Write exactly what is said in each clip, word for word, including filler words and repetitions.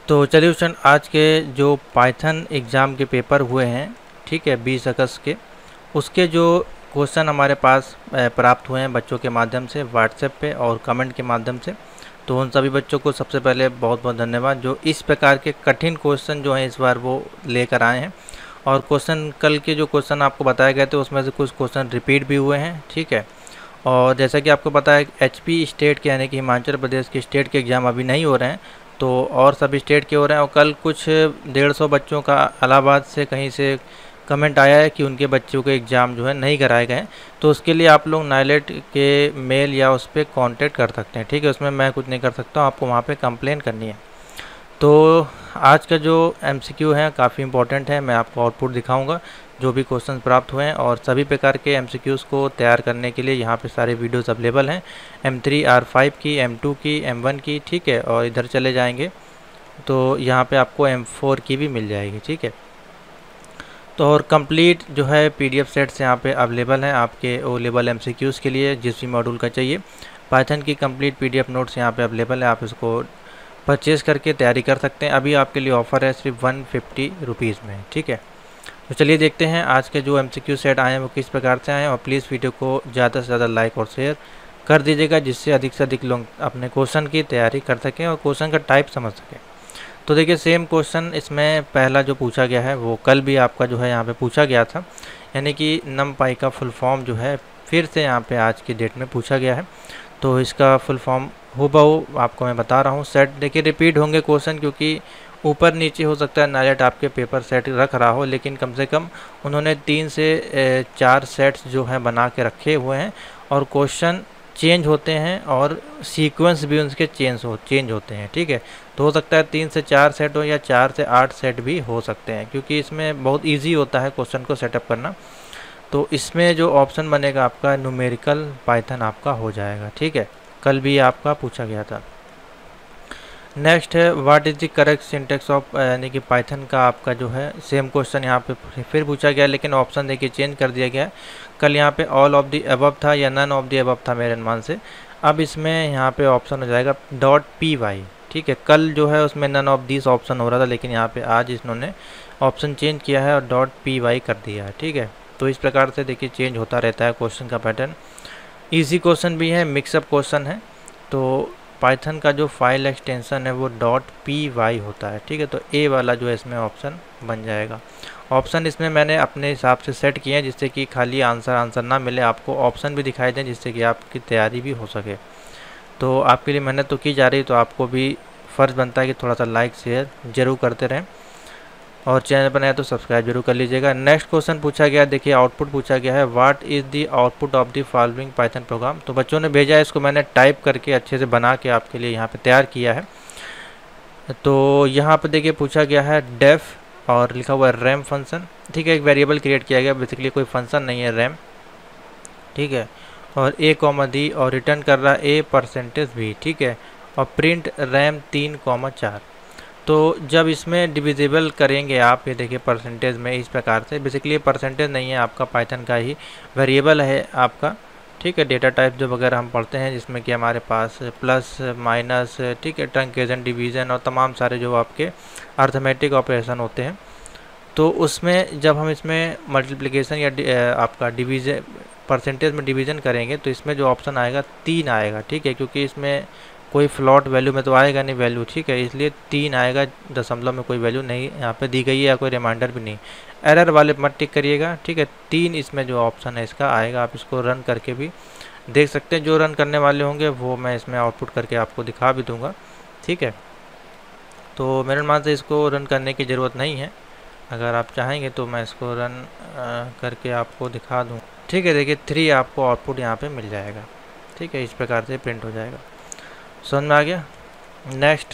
तो चलिए स्टूडेंट, आज के जो पाइथन एग्ज़ाम के पेपर हुए हैं, ठीक है, बीस अगस्त के, उसके जो क्वेश्चन हमारे पास प्राप्त हुए हैं बच्चों के माध्यम से व्हाट्सएप पे और कमेंट के माध्यम से। तो उन सभी बच्चों को सबसे पहले बहुत बहुत धन्यवाद जो इस प्रकार के कठिन क्वेश्चन जो हैं इस बार वो लेकर आए हैं। और क्वेश्चन कल के जो क्वेश्चन आपको बताए गए थे उसमें से कुछ क्वेश्चन रिपीट भी हुए हैं, ठीक है। और जैसा कि आपको पता है एचपी स्टेट के यानी कि हिमाचल प्रदेश के स्टेट के एग्ज़ाम अभी नहीं हो रहे हैं, तो और सभी स्टेट के हो रहे हैं। और कल कुछ डेढ़ सौ बच्चों का इलाहाबाद से कहीं से कमेंट आया है कि उनके बच्चों के एग्ज़ाम जो है नहीं कराए गए। तो उसके लिए आप लोग नाइलेट के मेल या उस पर कॉन्टेक्ट कर सकते हैं, ठीक है। उसमें मैं कुछ नहीं कर सकता हूँ, आपको वहाँ पे कंप्लेन करनी है। तो आज का जो एमसीक्यू है काफ़ी इंपॉर्टेंट है, मैं आपको आउटपुट दिखाऊंगा जो भी क्वेश्चन प्राप्त हुए हैं। और सभी प्रकार के एमसीक्यूज़ को तैयार करने के लिए यहाँ पे सारे वीडियोस अवेलेबल हैं, एम थ्री आर फाइव की, एम टू की, एम वन की, ठीक है। और इधर चले जाएंगे तो यहाँ पे आपको एम फोर की भी मिल जाएगी, ठीक है। तो और कंप्लीट जो है पीडीएफ सेट्स यहाँ पे अवेलेबल हैं आपके ओ लेवल एमसीक्यूज़ के लिए, जिस भी मॉड्यूल का चाहिए। पाइथन की कंप्लीट पीडीएफ नोट्स यहाँ पे अवेलेबल है, आप इसको परचेज़ करके तैयारी कर सकते हैं। अभी आपके लिए ऑफ़र है सिर्फ वन फिफ्टी रुपीज़ में, ठीक है। तो चलिए देखते हैं आज के जो एमसीक्यू सेट आए हैं वो किस प्रकार से आए हैं। और प्लीज़ वीडियो को ज़्यादा से ज़्यादा लाइक और शेयर कर दीजिएगा, जिससे अधिक से अधिक लोग अपने क्वेश्चन की तैयारी कर सकें और क्वेश्चन का टाइप समझ सकें। तो देखिए सेम क्वेश्चन इसमें पहला जो पूछा गया है वो कल भी आपका जो है यहाँ पे पूछा गया था, यानी कि नमपाई का फुल फॉर्म जो है फिर से यहाँ पे आज की डेट में पूछा गया है। तो इसका फुल फॉर्म हूबहू आपको मैं बता रहा हूँ। सेट देखिए रिपीट होंगे क्वेश्चन, क्योंकि ऊपर नीचे हो सकता है नाइलेट आपके पेपर सेट रख रहा हो, लेकिन कम से कम उन्होंने तीन से चार सेट्स जो हैं बना के रखे हुए हैं। और क्वेश्चन चेंज होते हैं और सीक्वेंस भी उनके चेंज हो चेंज होते हैं, ठीक है। तो हो सकता है तीन से चार सेट हो या चार से आठ सेट भी हो सकते हैं, क्योंकि इसमें बहुत ईजी होता है क्वेश्चन को सेटअप करना। तो इसमें जो ऑप्शन बनेगा आपका न्यूमेरिकल पाइथन आपका हो जाएगा, ठीक है। कल भी आपका पूछा गया था। नेक्स्ट है what is the correct syntax of, यानी कि पाइथन का आपका जो है सेम क्वेश्चन यहाँ पे फिर पूछा गया, लेकिन ऑप्शन देखिए चेंज कर दिया गया है। कल यहाँ पे ऑल ऑफ द अबव था या नन ऑफ द अबव था मेरे अनुमान से, अब इसमें यहाँ पे ऑप्शन हो जाएगा डॉट पी वाई, ठीक है। कल जो है उसमें नन ऑफ दिस ऑप्शन हो रहा था, लेकिन यहाँ पे आज इन्होंने ऑप्शन चेंज किया है और डॉट पी वाई कर दिया है, ठीक है। तो इस प्रकार से देखिए चेंज होता रहता है क्वेश्चन का पैटर्न। ईजी क्वेश्चन भी है, मिक्सअप क्वेश्चन है। तो पाइथन का जो फाइल एक्सटेंशन है वो डॉट पी वाई होता है, ठीक है। तो ए वाला जो है इसमें ऑप्शन बन जाएगा। ऑप्शन इसमें मैंने अपने हिसाब से सेट किए हैं, जिससे कि खाली आंसर आंसर ना मिले, आपको ऑप्शन भी दिखाई दें, जिससे कि आपकी तैयारी भी हो सके। तो आपके लिए मेहनत तो की जा रही, तो आपको भी फ़र्ज़ बनता है कि थोड़ा सा लाइक शेयर ज़रूर करते रहें और चैनल पर नया तो सब्सक्राइब जरूर कर लीजिएगा। नेक्स्ट क्वेश्चन पूछा गया, देखिए आउटपुट पूछा गया है what is the output of the following Python program. तो बच्चों ने भेजा है, इसको मैंने टाइप करके अच्छे से बना के आपके लिए यहाँ पे तैयार किया है। तो यहाँ पे देखिए पूछा गया है डेफ और लिखा हुआ है रैम फंक्शन, ठीक है। एक वेरिएबल क्रिएट किया गया, बेसिकली कोई फंक्शन नहीं है रैम, ठीक है। और ए कॉमा दी और रिटर्न कर रहा है ए परसेंटेज भी, ठीक है। और प्रिंट रैम तीन कॉमा चार। तो जब इसमें डिविजिबल करेंगे आप, ये देखिए परसेंटेज में इस प्रकार से, बेसिकली परसेंटेज नहीं है आपका पाइथन का ही वेरिएबल है आपका, ठीक है। डेटा टाइप जो वगैरह हम पढ़ते हैं, जिसमें कि हमारे पास प्लस माइनस, ठीक है, ट्रंकेशन, डिवीज़न और तमाम सारे जो आपके अर्थमेटिक ऑपरेशन होते हैं। तो उसमें जब हम इसमें मल्टीप्लिकेशन या आपका डिवीज़न परसेंटेज में डिवीज़न करेंगे तो इसमें जो ऑप्शन आएगा तीन आएगा, ठीक है। क्योंकि इसमें कोई फ्लॉट वैल्यू में तो आएगा नहीं वैल्यू, ठीक है, इसलिए तीन आएगा, दशमलव में कोई वैल्यू नहीं यहाँ पे दी गई है या कोई रिमाइंडर भी नहीं। एरर वाले मत टिक करिएगा, ठीक है। तीन इसमें जो ऑप्शन है इसका आएगा, आप इसको रन करके भी देख सकते हैं। जो रन करने वाले होंगे वो मैं इसमें आउटपुट करके आपको दिखा भी दूँगा, ठीक है। तो मेरे मान से इसको रन करने की ज़रूरत नहीं है, अगर आप चाहेंगे तो मैं इसको रन करके आपको दिखा दूँ, ठीक है। देखिए थ्री आपको आउटपुट यहाँ पर मिल जाएगा, ठीक है। इस प्रकार से प्रिंट हो जाएगा, समझ में आ गया। नेक्स्ट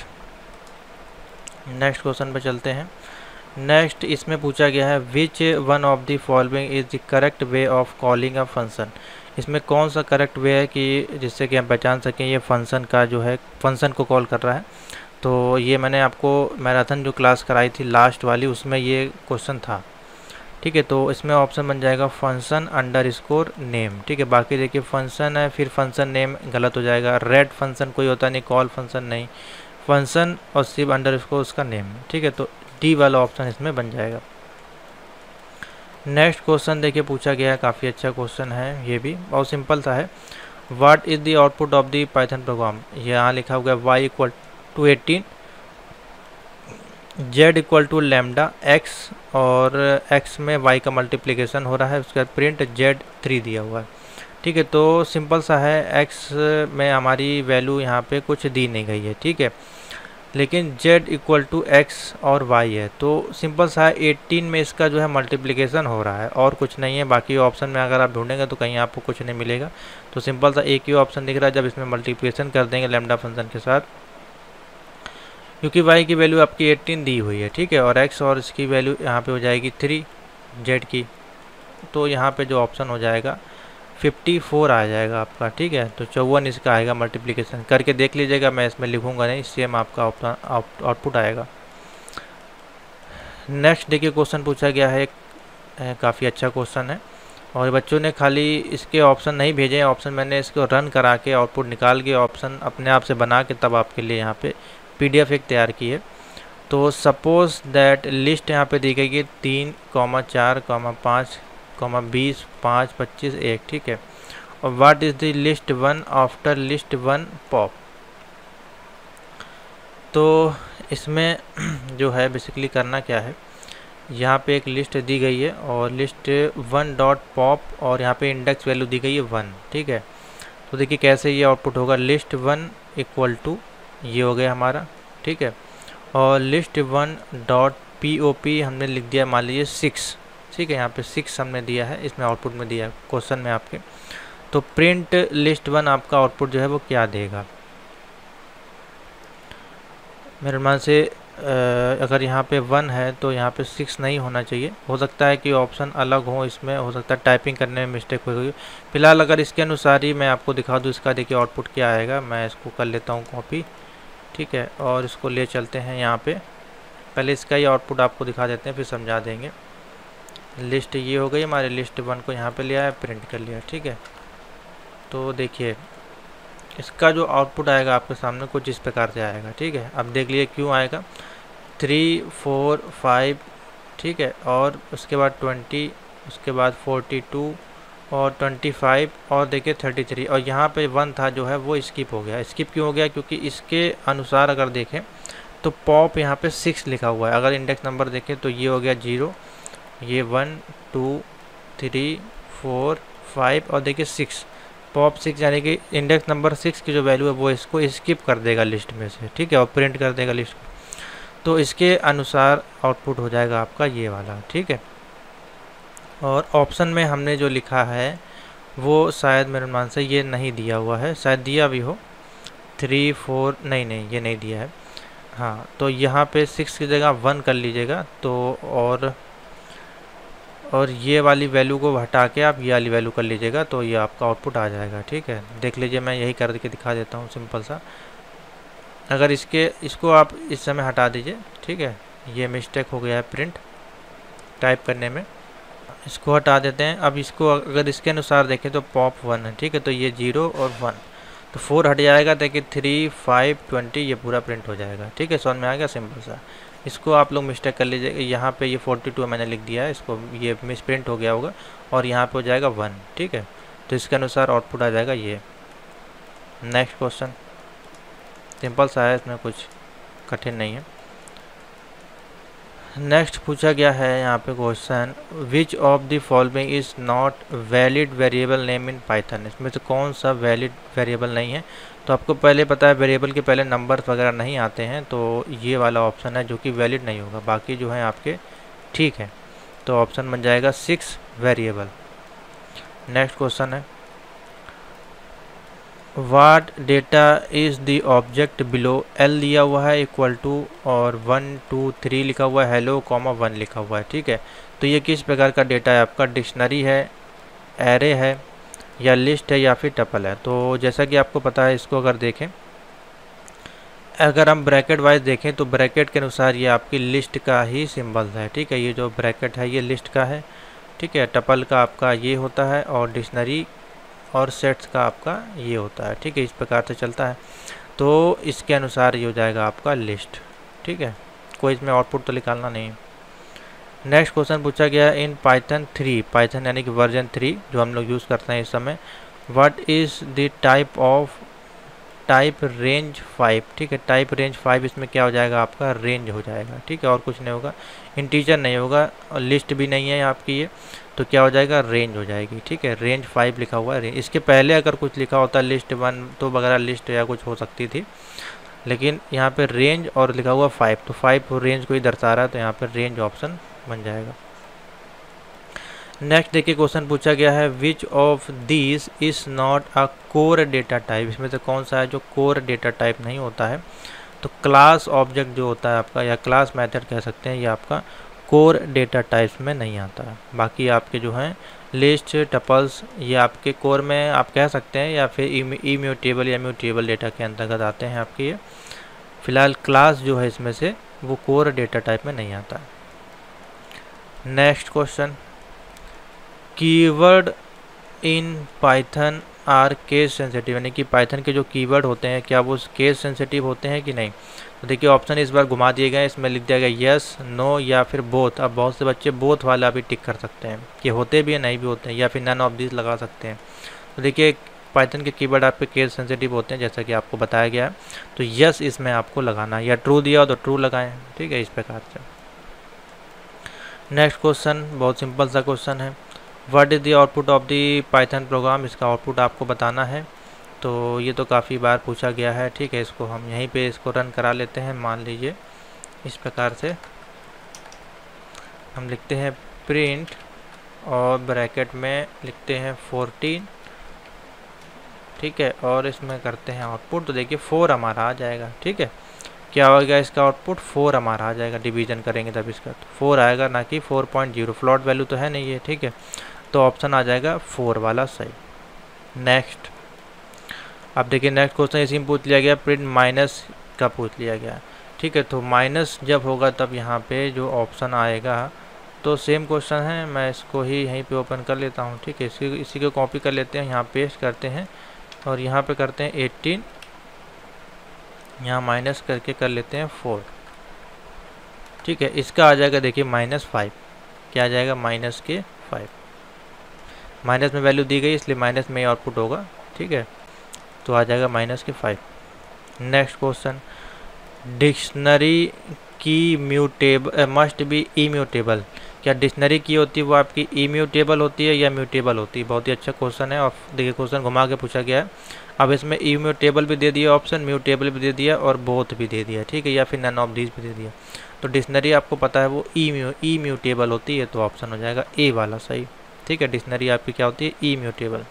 नेक्स्ट क्वेश्चन पे चलते हैं। नेक्स्ट इसमें पूछा गया है which one of the following is the correct way of calling a function. इसमें कौन सा करेक्ट वे है कि जिससे कि हम पहचान सकें ये फंक्शन का जो है फंक्शन को कॉल कर रहा है। तो ये मैंने आपको मैराथन जो क्लास कराई थी लास्ट वाली, उसमें ये क्वेश्चन था, ठीक है। तो इसमें ऑप्शन बन जाएगा फंक्शन अंडर स्कोर नेम, ठीक है। बाकी देखिए फंक्शन है फिर फंक्शन नेम गलत हो जाएगा। रेड फंक्शन कोई होता नहीं, कॉल फंक्शन नहीं, फंक्शन और सिव अंडर स्कोर उसका नेम, ठीक है। तो डी वाला ऑप्शन इसमें बन जाएगा। नेक्स्ट क्वेश्चन देखिए पूछा गया है, काफ़ी अच्छा क्वेश्चन है, ये भी बहुत सिंपल सा है। What is the output of the Python program. यहाँ लिखा हुआ है Y equal to eighteen, Z equal to lambda X, और एक्स में वाई का मल्टीप्लिकेशन हो रहा है, उसके बाद प्रिंट जेड थ्री दिया हुआ है, ठीक है। तो सिंपल सा है, एक्स में हमारी वैल्यू यहाँ पे कुछ दी नहीं गई है, ठीक है, लेकिन z इक्वल टू एक्स और y है, तो सिंपल सा है एटीन में इसका जो है मल्टीप्लिकेशन हो रहा है और कुछ नहीं है। बाकी ऑप्शन में अगर आप ढूंढेंगे तो कहीं आपको कुछ नहीं मिलेगा। तो सिंपल सा एक ही ऑप्शन दिख रहा है, जब इसमें मल्टीप्लिकेशन कर देंगे लैम्डा फंक्शन के साथ, क्योंकि y की वैल्यू आपकी एटीन दी हुई है, ठीक है, और x और इसकी वैल्यू यहाँ पे हो जाएगी थ्री z की, तो यहाँ पे जो ऑप्शन हो जाएगा फिफ्टी फोर आ जाएगा आपका, ठीक है। तो चौवन इसका आएगा, मल्टीप्लिकेशन करके देख लीजिएगा, मैं इसमें लिखूंगा नहीं, सेम आपका आउटपुट आएगा। नेक्स्ट देखिए क्वेश्चन पूछा गया है, काफ़ी अच्छा क्वेश्चन है, और बच्चों ने खाली इसके ऑप्शन नहीं भेजे हैं, ऑप्शन मैंने इसको रन करा के आउटपुट निकाल के ऑप्शन अपने आप से बना के तब आपके लिए यहाँ पे पीडीएफ एक तैयार की है। तो सपोज दैट लिस्ट यहाँ पे दी गई है तीन कॉमा चार कॉमा पाँच कॉमा बीस पाँच पच्चीस एक, ठीक है, और what is the list one after list one pop. तो इसमें जो है बेसिकली करना क्या है, यहाँ पे एक लिस्ट दी गई है और लिस्ट वन डॉट पॉप, और यहाँ पे इंडेक्स वैल्यू दी गई है वन, ठीक है। तो देखिए कैसे ये आउटपुट होगा, लिस्ट वन इक्वल टू ये हो गया हमारा, ठीक है, और list one dot P O P हमने लिख दिया मान लीजिए सिक्स, ठीक है, यहाँ पे सिक्स हमने दिया है, इसमें आउटपुट में दिया है क्वेश्चन में आपके। तो प्रिंट लिस्ट वन आपका आउटपुट जो है वो क्या देगा, मेरे मान से अगर यहाँ पे वन है तो यहाँ पे सिक्स नहीं होना चाहिए, हो सकता है कि ऑप्शन अलग हो, इसमें हो सकता है टाइपिंग करने में मिस्टेक हो गई। फिलहाल अगर इसके अनुसार ही मैं आपको दिखा दूँ इसका, देखिए आउटपुट क्या आएगा, मैं इसको कर लेता हूँ कॉपी, ठीक है, और इसको ले चलते हैं यहाँ पे, पहले इसका ही आउटपुट आपको दिखा देते हैं फिर समझा देंगे। लिस्ट ये हो गई हमारे, लिस्ट वन को यहाँ पे लिया है, प्रिंट कर लिया, ठीक है। तो देखिए इसका जो आउटपुट आएगा आपके सामने कुछ इस प्रकार से आएगा, ठीक है। अब देख लीजिए क्यों आएगा, थ्री फोर फाइव, ठीक है, और उसके बाद ट्वेंटी, उसके बाद फोर्टी टू और ट्वेंटी फाइव, और देखिए थर्टी थ्री, और यहाँ पे वन था जो है वो स्किप हो गया। स्किप क्यों हो गया, क्योंकि इसके अनुसार अगर देखें तो पॉप यहाँ पे सिक्स लिखा हुआ है, अगर इंडेक्स नंबर देखें तो ये हो गया जीरो, ये one two three four five, और देखिए सिक्स, पॉप सिक्स, यानी कि इंडेक्स नंबर सिक्स की जो वैल्यू है वो इसको स्किप कर देगा लिस्ट में से, ठीक है, और प्रिंट कर देगा लिस्ट। तो इसके अनुसार आउटपुट हो जाएगा आपका ये वाला, ठीक है। और ऑप्शन में हमने जो लिखा है वो शायद मेरे मान से ये नहीं दिया हुआ है, शायद दिया भी हो, थ्री फोर, नहीं नहीं ये नहीं दिया है, हाँ। तो यहाँ पे सिक्स की जगह वन कर लीजिएगा, तो और और ये वाली वैल्यू को हटा के आप ये वाली वैल्यू कर लीजिएगा, तो ये आपका आउटपुट आ जाएगा, ठीक है। देख लीजिए मैं यही करके दिखा देता हूँ सिंपल सा, अगर इसके इसको आप इस समय हटा दीजिए, ठीक है, ये मिस्टेक हो गया है प्रिंट टाइप करने में, इसको हटा देते हैं। अब इसको अगर इसके अनुसार देखें तो पॉप वन है, ठीक है, तो ये जीरो और वन, तो फोर हट जाएगा, देखिए थ्री फाइव ट्वेंटी, ये पूरा प्रिंट हो जाएगा, ठीक है, समझ में आ गया सिंपल सा। इसको आप लोग मिस्टेक कर लीजिएगा, यहाँ पे ये फोर्टी टू मैंने लिख दिया है, इसको ये मिस प्रिंट हो गया होगा, और यहाँ पे हो जाएगा वन, ठीक है। तो इसके अनुसार आउटपुट आ जाएगा ये। नेक्स्ट क्वेश्चन सिंपल सा है, इसमें कुछ कठिन नहीं है। नेक्स्ट पूछा गया है यहाँ पे question, which of the following is not valid variable name in Python. इसमें से कौन सा वैलिड वेरिएबल नहीं है। तो आपको पहले पता है वेरिएबल के पहले नंबर्स वगैरह नहीं आते हैं, तो ये वाला ऑप्शन है जो कि वैलिड नहीं होगा, बाकी जो है आपके ठीक है। तो ऑप्शन बन जाएगा सिक्स वेरिएबल। नेक्स्ट क्वेश्चन है, what data is the object below. L दिया हुआ है इक्वल टू और वन टू थ्री लिखा हुआ है, हेलो कॉमा वन लिखा हुआ है, ठीक है। तो ये किस प्रकार का डेटा है आपका, डिक्शनरी है, एरे है, या लिस्ट है, या फिर टपल है। तो जैसा कि आपको पता है, इसको अगर देखें, अगर हम ब्रैकेट वाइज देखें तो ब्रैकेट के अनुसार ये आपकी लिस्ट का ही सिंबल है, ठीक है। ये जो ब्रैकेट है ये लिस्ट का है, ठीक है। टपल का आपका ये होता है, और डिक्शनरी और सेट्स का आपका ये होता है, ठीक है। इस प्रकार से चलता है। तो इसके अनुसार ये हो जाएगा आपका लिस्ट। ठीक है, कोई इसमें आउटपुट तो निकालना नहीं। नेक्स्ट क्वेश्चन पूछा गया इन पाइथन थ्री, पाइथन यानी कि वर्जन थ्री जो हम लोग यूज़ करते हैं इस समय, what is the type of type range five. ठीक है, टाइप रेंज फाइव इसमें क्या हो जाएगा आपका रेंज हो जाएगा। ठीक है, और कुछ नहीं होगा, इंटीजर नहीं होगा और लिस्ट भी नहीं है आपकी ये, तो क्या हो जाएगा रेंज हो जाएगी। ठीक है, रेंज फाइव लिखा हुआ है। इसके पहले अगर कुछ लिखा होता लिस्ट वन तो वगैरह लिस्ट या कुछ हो सकती थी, लेकिन यहाँ पे रेंज और लिखा हुआ फाइव, तो फाइव रेंज को ही दर्शा रहा है, तो यहाँ पर रेंज ऑप्शन बन जाएगा। नेक्स्ट देखिए क्वेश्चन पूछा गया है which of these is not a core data type. इसमें से कौन सा है जो कोर डेटा टाइप नहीं होता है। तो क्लास ऑब्जेक्ट जो होता है आपका या क्लास मेथड कह सकते हैं, ये आपका कोर डेटा टाइप्स में नहीं आता है। बाकी आपके जो हैं लिस्ट टपल्स ये आपके कोर में आप कह सकते हैं, या फिर इम्यूटेबल या म्यूटेबल डेटा के अंतर्गत आते हैं आपके ये। फिलहाल क्लास जो है इसमें से वो कोर डेटा टाइप में नहीं आता है। Next question, keyword in Python are case sensitive, यानी कि पाइथन के जो कीवर्ड होते हैं क्या वो केस सेंसिटिव होते हैं कि नहीं। तो देखिए ऑप्शन इस बार घुमा दिए गए, इसमें लिख दिया गया यस, नो या फिर बोथ। अब बहुत से बच्चे बोथ वाला भी टिक कर सकते हैं कि होते भी है नहीं भी होते हैं, या फिर नन ऑफ दिस लगा सकते हैं। तो देखिए पाइथन के कीवर्ड आपके केस सेंसिटिव होते हैं जैसा कि आपको बताया गया है, तो यस इसमें आपको लगाना है, या ट्रू दिया हो तो ट्रू लगाएं। ठीक है, इस प्रकार से। नेक्स्ट क्वेश्चन बहुत सिंपल सा क्वेश्चन है, what is the output of the Python program. इसका आउटपुट आपको बताना है। तो ये तो काफ़ी बार पूछा गया है। ठीक है, इसको हम यहीं पे इसको रन करा लेते हैं। मान लीजिए इस प्रकार से हम लिखते हैं प्रिंट और ब्रैकेट में लिखते हैं फोर्टीन। ठीक है, और इसमें करते हैं आउटपुट, तो देखिए फोर हमारा आ जाएगा। ठीक है, क्या होगा इसका आउटपुट फोर हमारा आ जाएगा। डिवीजन करेंगे तब इसका तो फोर आएगा, ना कि four point zero. Float value तो है नहीं है। ठीक है, तो ऑप्शन आ जाएगा फोर वाला सही। नेक्स्ट अब देखिए नेक्स्ट क्वेश्चन इसी में पूछ लिया गया, प्रिंट माइनस का पूछ लिया गया। ठीक है, तो माइनस जब होगा तब यहाँ पे जो ऑप्शन आएगा, तो सेम क्वेश्चन है, मैं इसको ही यहीं पे ओपन कर लेता हूँ। ठीक है, इसी इसी को कॉपी कर लेते हैं, यहाँ पेस्ट करते हैं और यहाँ पे करते हैं एटीन, यहाँ माइनस करके कर लेते हैं फोर। ठीक है, इसका आ जाएगा देखिए माइनस फाइव। क्या आ जाएगा माइनस के फाइव। माइनस में वैल्यू दी गई इसलिए माइनस में ही आउटपुट होगा। ठीक है, तो आ जाएगा माइनस के फाइव। नेक्स्ट क्वेश्चन, डिक्शनरी की म्यूटेबल मस्ट बी इम्यूटेबल। क्या डिक्शनरी की होती है वो आपकी इम्यूटेबल होती है या म्यूटेबल होती है। बहुत ही अच्छा क्वेश्चन है, और देखिए क्वेश्चन घुमा के पूछा गया है। अब इसमें इम्यूटेबल भी दे दिया ऑप्शन, म्यूटेबल भी दे दिया और बोथ भी दे दिया। ठीक है, या फिर नन ऑफ दीज भी दे दिया। तो डिक्शनरी आपको पता है वो इम्यू इम्यूटेबल होती है, तो ऑप्शन हो जाएगा ए वाला सही। ठीक है, डिक्शनरी आपकी क्या होती है इम्यूटेबल।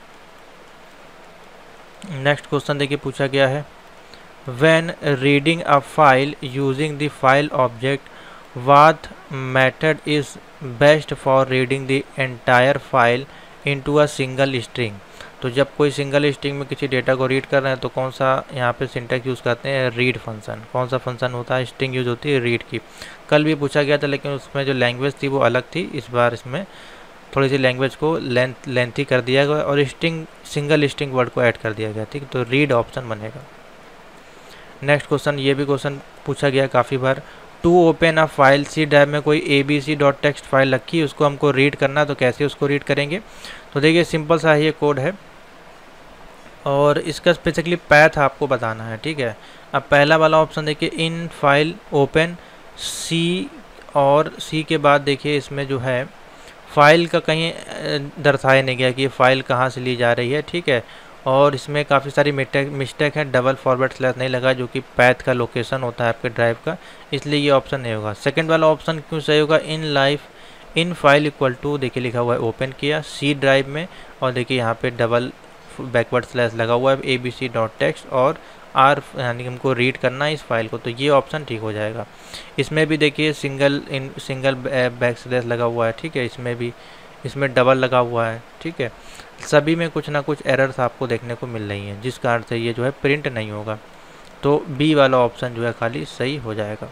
नेक्स्ट क्वेश्चन देखिए पूछा गया है, when reading a file using the file object what method is best for reading the entire file into a single string. तो जब कोई सिंगल स्ट्रिंग में किसी डेटा को रीड कर रहे हैं तो कौन सा यहाँ पे सिंटैक्स यूज़ करते हैं, रीड फंक्शन। कौन सा फंक्शन होता है, स्ट्रिंग यूज होती है रीड की। कल भी पूछा गया था लेकिन उसमें जो लैंग्वेज थी वो अलग थी, इस बार इसमें थोड़ी सी लैंग्वेज को लेंथ लेंथी कर दिया गया और स्ट्रिंग सिंगल स्ट्रिंग वर्ड को ऐड कर दिया गया। ठीक, तो रीड ऑप्शन बनेगा। नेक्स्ट क्वेश्चन, ये भी क्वेश्चन पूछा गया काफ़ी बार, to open a file, C drive में कोई A B C dot text file रखी है, उसको हमको रीड करना, तो कैसे उसको रीड करेंगे। तो देखिए सिंपल सा ये कोड है और इसका बेसिकली पैथ आपको बताना है। ठीक है, अब पहला वाला ऑप्शन देखिए इन फाइल ओपन सी, और सी के बाद देखिए इसमें जो है फाइल का कहीं दर्शाया नहीं गया कि ये फाइल कहाँ से ली जा रही है। ठीक है, और इसमें काफ़ी सारी मिस्टेक मिस्टेक है, डबल फॉरवर्ड स्लैश नहीं लगा जो कि पैथ का लोकेशन होता है आपके ड्राइव का, इसलिए ये ऑप्शन नहीं होगा। सेकंड वाला ऑप्शन क्यों सही होगा, in life in file equal to देखिए लिखा हुआ है ओपन किया सी ड्राइव में, और देखिए यहाँ पे डबल बैकवर्ड स्लैश लगा हुआ है A B C dot text और आर, यानी हमको रीड करना है इस फाइल को, तो ये ऑप्शन ठीक हो जाएगा। इसमें भी देखिए सिंगल इन सिंगल बैक स्लैश लगा हुआ है। ठीक है, इसमें भी इसमें डबल लगा हुआ है। ठीक है, सभी में कुछ ना कुछ एरर्स आपको देखने को मिल रही हैं जिस कारण से ये जो है प्रिंट नहीं होगा, तो बी वाला ऑप्शन जो है खाली सही हो जाएगा।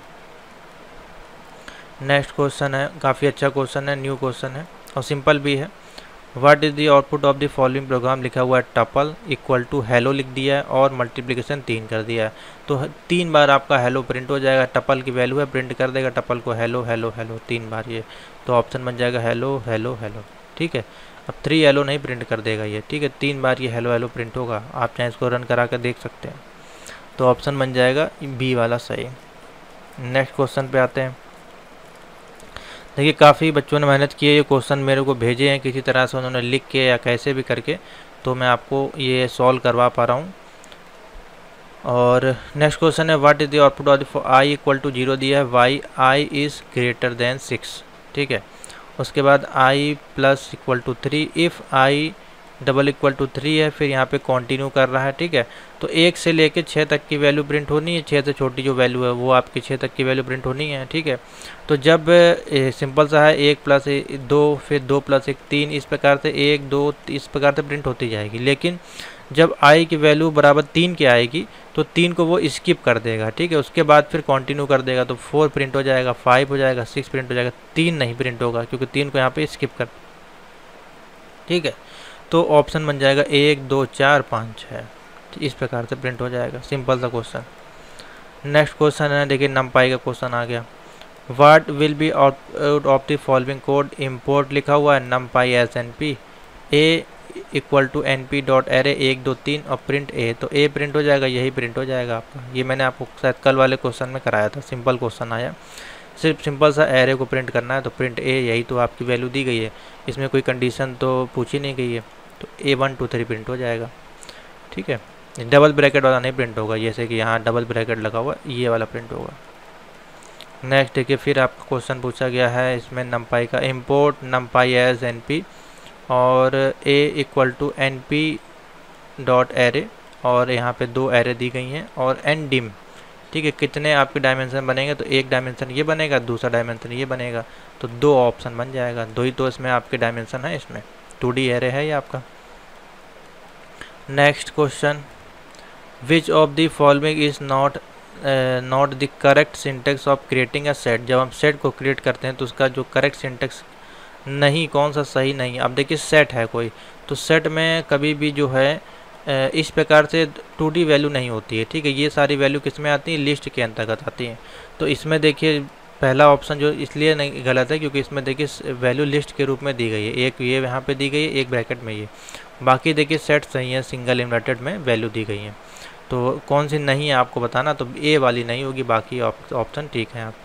नेक्स्ट क्वेश्चन है, काफ़ी अच्छा क्वेश्चन है, न्यू क्वेश्चन है और सिंपल भी है। What is the output of the following program, लिखा हुआ है टपल इक्वल टू हेलो लिख दिया है और मल्टीप्लिकेशन तीन कर दिया है। तो तीन बार आपका हेलो प्रिंट हो जाएगा, टपल की वैल्यू है, प्रिंट कर देगा टपल को हेलो हेलो हेलो तीन बार ये। तो ऑप्शन बन जाएगा हेलो हेलो हेलो। ठीक है, अब थ्री हेलो नहीं प्रिंट कर देगा ये। ठीक है, तीन बार ये हेलो हेलो प्रिंट होगा। आप चाहे इसको रन करा कर देख सकते हैं। तो ऑप्शन बन जाएगा बी वाला सही। नेक्स्ट क्वेश्चन पे आते हैं। देखिए काफ़ी बच्चों ने मेहनत की है, ये क्वेश्चन मेरे को भेजे हैं किसी तरह से उन्होंने लिख के या कैसे भी करके, तो मैं आपको ये सॉल्व करवा पा रहा हूँ। और नेक्स्ट क्वेश्चन है what is the output of the I equal to zero दिया है, Y I is greater than six. ठीक है, उसके बाद I plus equal to three, if I double equal to three है, फिर यहाँ पे कंटिन्यू कर रहा है। ठीक है, तो एक से लेके छः तक की वैल्यू प्रिंट होनी है, छः से छोटी जो वैल्यू है वो आपकी छः तक की वैल्यू प्रिंट होनी है। ठीक है, तो जब ए, सिंपल सा है एक प्लस दो, फिर दो प्लस एक तीन, इस प्रकार से एक दो इस प्रकार से प्रिंट होती जाएगी। लेकिन जब आई की वैल्यू बराबर तीन की आएगी तो तीन को वो स्किप कर देगा। ठीक है, उसके बाद फिर कंटिन्यू कर देगा, तो फोर प्रिंट हो जाएगा, फाइव हो जाएगा, सिक्स प्रिंट हो जाएगा, तीन नहीं प्रिंट होगा क्योंकि तीन को यहाँ पे स्किप कर। ठीक है, तो ऑप्शन बन जाएगा एक दो चार पाँच छः, इस प्रकार से प्रिंट हो जाएगा। सिंपल सा क्वेश्चन। नेक्स्ट क्वेश्चन है, देखिए नमपाई का क्वेश्चन आ गया। What will be output of the following code, import लिखा हुआ है NumPy as N P A equal to N P dot array एक दो तीन और प्रिंट ए, तो ए प्रिंट हो जाएगा, यही प्रिंट हो जाएगा आपका। ये मैंने आपको शायद कल वाले क्वेश्चन में कराया था, सिंपल क्वेश्चन आया, सिर्फ सिंपल सा एरे को प्रिंट करना है, तो प्रिंट ए, यही तो आपकी वैल्यू दी गई है, इसमें कोई कंडीशन तो पूछी नहीं गई है, तो A one two three print हो जाएगा। ठीक है, डबल ब्रैकेट वाला नहीं प्रिंट होगा, जैसे कि यहाँ डबल ब्रैकेट लगा हुआ ये वाला प्रिंट होगा। नेक्स्ट देखिए फिर आपका क्वेश्चन पूछा गया है इसमें नमपाई का, इम्पोर्ट नमपाई एज एन पी और A equal to N P dot array, और यहाँ पे दो एरे दी गई हैं और एन डिम। ठीक है, कितने आपके डायमेंशन बनेंगे, तो एक डायमेंशन ये बनेगा, दूसरा डायमेंशन ये बनेगा, तो दो ऑप्शन बन जाएगा, दो ही तो इसमें आपके डायमेंशन है, इसमें टू डी एरे है ये आपका। Next question, which of the following is not not the correct syntax of creating a set, जब हम सेट को क्रिएट करते हैं तो उसका जो करेक्ट सिंटेक्स नहीं, कौन सा सही नहीं। अब देखिए सेट है कोई, तो सेट में कभी भी जो है इस प्रकार से टू डी वैल्यू नहीं होती है। ठीक है, ये सारी वैल्यू किस में आती है, लिस्ट के अंतर्गत आती है। तो इसमें देखिए पहला ऑप्शन जो इसलिए नहीं गलत है क्योंकि इसमें देखिए वैल्यू लिस्ट के रूप में दी गई है, एक ये यहाँ पे दी गई है, एक ब्रैकेट में ये, बाकी देखिए सेट सही है, सिंगल इन्वर्टेड में वैल्यू दी गई है। तो कौन सी नहीं है आपको बताना, तो ए वाली नहीं होगी, बाकी ऑप्शन ठीक है यहाँ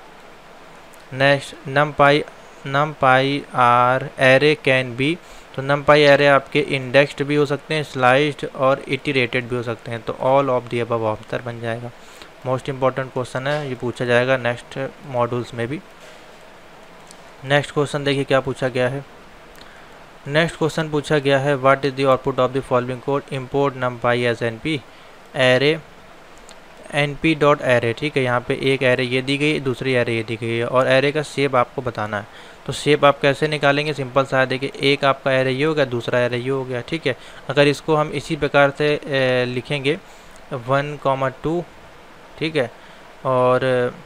पे। Next, NumPy NumPy are array can be, तो नम पाई एरे आपके इंडेक्स्ड भी हो सकते हैं, स्लाइस्ड और इटरेटेड भी हो सकते हैं, तो all of the above answer बन जाएगा। मोस्ट इंपॉर्टेंट क्वेश्चन है, ये पूछा जाएगा नेक्स्ट मॉड्यूल्स में भी। नेक्स्ट क्वेश्चन देखिए क्या पूछा गया है। नेक्स्ट क्वेश्चन पूछा गया है what is the output of the following code, import NumPy as N array एरे एन पी डॉट एरे। ठीक है, यहाँ पे एक एरे ये दी गई है, दूसरी एरे ये दी गई है, और एरे का शेप आपको बताना है। तो शेप आप कैसे निकालेंगे, सिंपल सा है, देखिए एक आपका एरे ये हो गया, दूसरा एरे ये हो गया। ठीक है, अगर इसको हम इसी प्रकार से ए, लिखेंगे वन कॉमा टू, ठीक है, और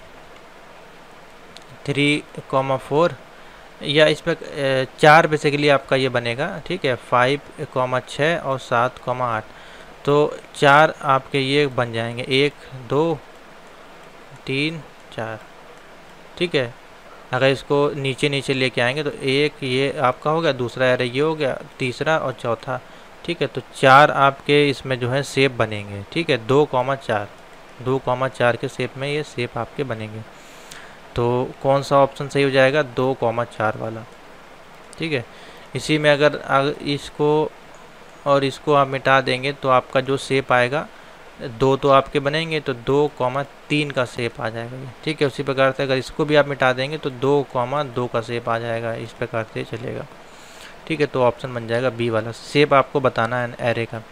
थ्री कॉमा फोर, या इस पर चार बेसिकली आपका ये बनेगा। ठीक है, फाइव कॉमा छः और सात कॉमा आठ, तो चार आपके ये बन जाएंगे, एक दो तीन चार। ठीक है, अगर इसको नीचे नीचे लेके आएंगे तो एक ये आपका हो गया, दूसरा एरे ये हो गया, तीसरा और चौथा। ठीक है, तो चार आपके इसमें जो है शेप बनेंगे। ठीक है, दो कॉमा चार, दो कॉमा चार के शेप में ये शेप आपके बनेंगे। तो कौन सा ऑप्शन सही हो जाएगा, दो कॉमा चार वाला। ठीक है, इसी में अगर, अगर इसको और इसको आप मिटा देंगे तो आपका जो शेप आएगा, दो तो आपके बनेंगे, तो दो कॉमा तीन का शेप आ जाएगा ये। ठीक है, उसी प्रकार से अगर इसको भी आप मिटा देंगे तो दो कॉमा दो का शेप आ जाएगा, इस प्रकार से चलेगा। ठीक है, तो ऑप्शन बन जाएगा बी वाला, शेप आपको बताना है एरे का।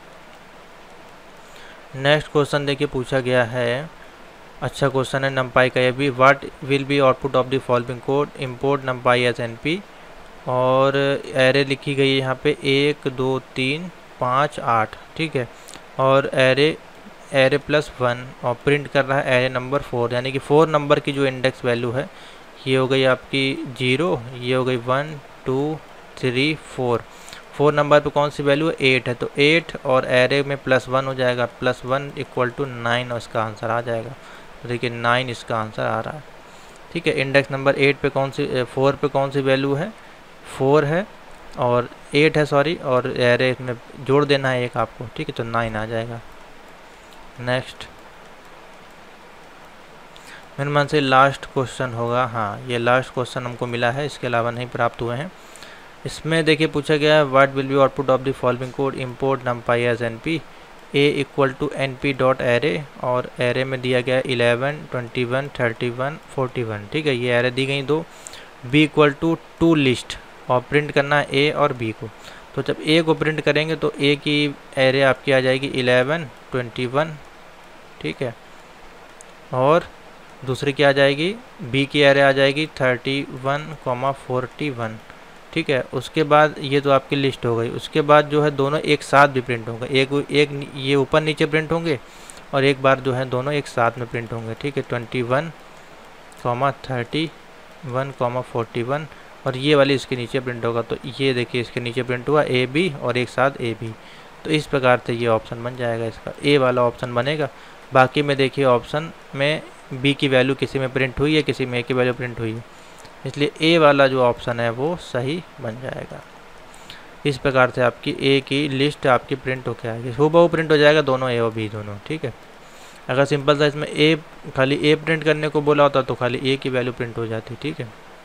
नेक्स्ट क्वेश्चन देखिए पूछा गया है, अच्छा क्वेश्चन है नमपाई का ये भी, what will be output of the following code, import NumPy as N पी, और एरे लिखी गई है यहाँ पे एक दो तीन पाँच आठ। ठीक है, और एरे एरे प्लस वन, और प्रिंट कर रहा है एरे नंबर फोर, यानी कि फोर नंबर की जो इंडेक्स वैल्यू है ये हो गई आपकी जीरो, ये हो गई one two three four, four number पे कौन सी वैल्यू है, एट है, तो एट और एरे में प्लस वन हो जाएगा, plus one equal to nine, और इसका आंसर आ जाएगा। तो देखिए नाइन इसका आंसर आ रहा है। ठीक है, इंडेक्स नंबर एट पे कौन सी, फोर पे कौन सी वैल्यू है, फोर है और एट है सॉरी, और एरे में जोड़ देना है एक आपको। ठीक है, तो नाइन आ जाएगा। नेक्स्ट मेरे मन से लास्ट क्वेश्चन होगा, हाँ ये लास्ट क्वेश्चन हमको मिला है, इसके अलावा नहीं प्राप्त हुए हैं। इसमें देखिए पूछा गया है what will be output of the following code, import NumPy as N P, A equal to N P dot array, और एरे में दिया गया eleven, twenty one, thirty one, forty one. ठीक है, ये एरे दी गई दो। B equal to to list, और प्रिंट करना है ए और बी को। तो जब ए को प्रिंट करेंगे तो ए की एरे आपकी आ जाएगी इलेवन, ट्वेंटी वन। ठीक है, और दूसरी क्या आ जाएगी, बी की एरे आ जाएगी thirty one comma forty one. ठीक है, उसके बाद ये तो आपकी लिस्ट हो गई। उसके बाद जो है दोनों एक साथ भी प्रिंट होंगे, एक एक ये ऊपर नीचे प्रिंट होंगे और एक बार जो है दोनों एक साथ में प्रिंट होंगे। ठीक है, twenty one comma thirty one comma forty one, और ये वाली इसके नीचे प्रिंट होगा। तो ये देखिए इसके नीचे प्रिंट हुआ ए बी और एक साथ ए बी। तो इस प्रकार से ये ऑप्शन बन जाएगा, इसका ए वाला ऑप्शन बनेगा। बाकी में देखिए ऑप्शन में बी की वैल्यू किसी में प्रिंट हुई है, किसी में ए की वैल्यू प्रिंट हुई है, इसलिए ए वाला जो ऑप्शन है वो सही बन जाएगा। इस प्रकार से आपकी ए की लिस्ट आपकी प्रिंट होकर आएगी, हूबहू प्रिंट हो जाएगा दोनों ए और बी दोनों। ठीक है, अगर सिंपल सा इसमें ए खाली ए प्रिंट करने को बोला होता तो खाली ए की वैल्यू प्रिंट हो जाती। ठीक है,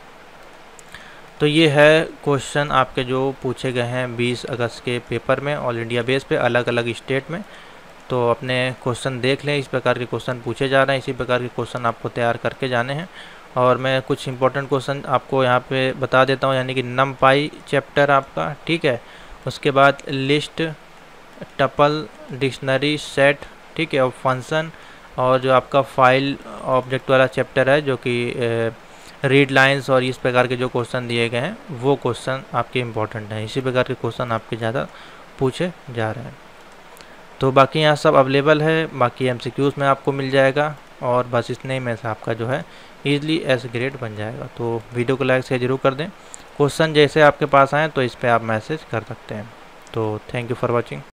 तो ये है क्वेश्चन आपके जो पूछे गए हैं बीस अगस्त के पेपर में ऑल इंडिया बेस पे अलग अलग स्टेट में। तो अपने क्वेश्चन देख लें, इस प्रकार के क्वेश्चन पूछे जा रहे हैं, इसी प्रकार के क्वेश्चन आपको तैयार करके जाने हैं। और मैं कुछ इंपॉर्टेंट क्वेश्चन आपको यहाँ पे बता देता हूँ, यानी कि नमपाई चैप्टर आपका। ठीक है, उसके बाद लिस्ट, टपल, डिक्शनरी, सेट, ठीक है, और फंक्शन, और जो आपका फाइल ऑब्जेक्ट वाला चैप्टर है जो कि रीड लाइंस और इस प्रकार के जो क्वेश्चन दिए गए हैं वो क्वेश्चन आपके इम्पोर्टेंट हैं। इसी प्रकार के क्वेश्चन आपके ज़्यादा पूछे जा रहे हैं। तो बाकी यहाँ सब अवेलेबल है, बाकी एमसीक्यूज़ में आपको मिल जाएगा, और बस इतने में से आपका जो है ईजिली एस ग्रेड बन जाएगा। तो वीडियो को लाइक शेयर जरूर कर दें। क्वेश्चन जैसे आपके पास आए तो इस पर आप मैसेज कर सकते हैं। तो थैंक यू फॉर वॉचिंग।